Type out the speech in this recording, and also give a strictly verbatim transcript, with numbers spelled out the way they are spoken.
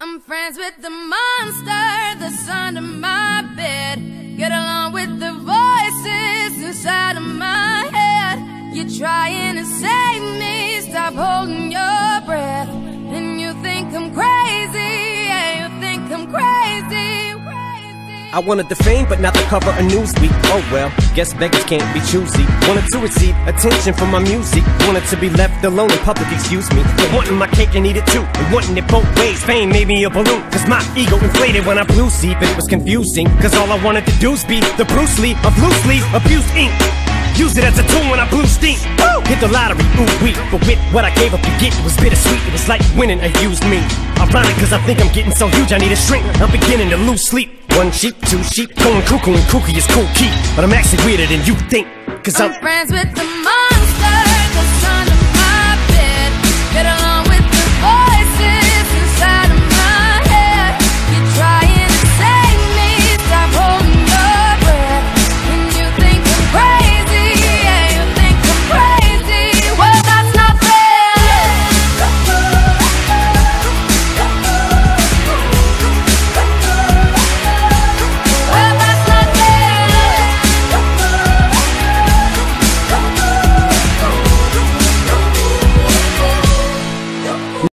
I'm friends with the monster that's under my bed. Get along with the voices inside of my head. You're trying to save me, stop holding your breath. And you think I'm crazy, yeah, you think I'm crazy, crazy. I wanted the fame, but not the cover of Newsweek. Oh well, guess beggars can't be choosy. Wanted to receive attention from my music. Wanted to be left alone in public, excuse me. But wanting my cake and eat it too, and wanting it both ways. Fame made me a balloon, cause my ego inflated when I blew sleep. It was confusing, cause all I wanted to do was be the Bruce Lee of loosely abused ink. Use it as a tool when I blew steam. Woo! Hit the lottery, ooh wee. But with what I gave up to get, it was bittersweet. It was like winning a used me. Ironic, cause I think I'm getting so huge I need a shrink. I'm beginning to lose sleep. One sheep, two sheep, going cuckoo and kooky is cool key. But I'm actually weirder than you think, cause I'm, I'm friends with the monster